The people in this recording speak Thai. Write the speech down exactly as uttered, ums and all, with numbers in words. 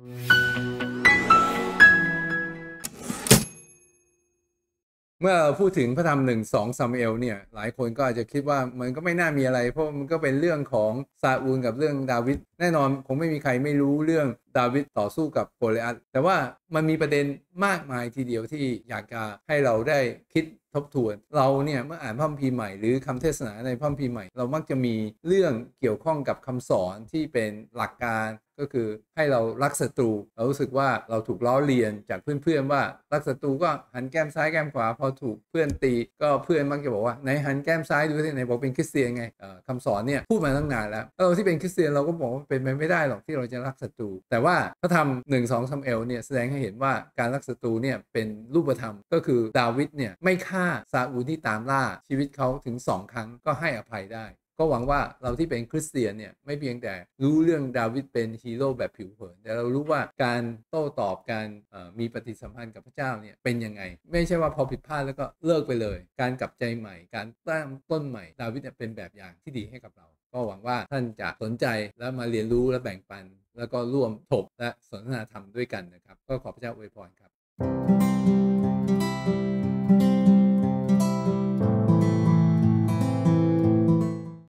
เมื่อพูดถึงพระธรรมหนึ่งสองซามูเอลเนี่ยหลายคนก็อาจจะคิดว่ามันก็ไม่น่ามีอะไรเพราะมันก็เป็นเรื่องของซาอูลกับเรื่องดาวิดแน่นอนคงไม่มีใครไม่รู้เรื่องดาวิดต่อสู้กับโกลิอัทแต่ว่ามันมีประเด็นมากมายทีเดียวที่อยากจะให้เราได้คิดทบทวนเราเนี่ยเมื่ออ่านพระคัมภีร์ใหม่หรือคำเทศนาในพระคัมภีร์ใหม่เรามักจะมีเรื่องเกี่ยวข้องกับคำสอนที่เป็นหลักการก็คือให้เรารักศัตรูเรารู้สึกว่าเราถูกล้อเลียนจากเพื่อนๆว่ารักศัตรูก็หันแก้มซ้ายแก้มขวาพอถูกเพื่อนตีก็เพื่อนมักจะบอกว่าไหนหันแก้มซ้ายดูสิไหนบอกเป็นคริสเตียนไงคำสอนเนี่ยพูดมาตั้งนานแล้วเราที่เป็นคริสเตียนเราก็บอกว่าเป็นไปไม่ได้หรอกที่เราจะรักศัตรูแต่ว่าพระธรรมหนึ่งสองซามูเอลเนี่ยแสดงให้เห็นว่าการรักศัตรูเนี่ยเป็นรูปธรรมก็คือดาวิดเนี่ยไม่ฆ่าซาอูลที่ตามล่าชีวิตเขาถึงสองครั้งก็ให้อภัยได้ก็หวังว่าเราที่เป็นคริสเตียนเนี่ยไม่เพียงแต่รู้เรื่องดาวิดเป็นฮีโร่แบบผิวเผินแต่เรารู้ว่าการโต้ตอบการมีปฏิสัมพันธ์กับพระเจ้าเนี่ยเป็นยังไงไม่ใช่ว่าพอผิดพลาดแล้วก็เลิกไปเลยการกลับใจใหม่การตั้งต้นใหม่ดาวิดเนี่ยเป็นแบบอย่างที่ดีให้กับเราก็หวังว่าท่านจะสนใจและมาเรียนรู้และแบ่งปันแล้วก็ร่วมถกและสนทนาธรรมด้วยกันนะครับก็ขอพระเจ้าอวยพรครับ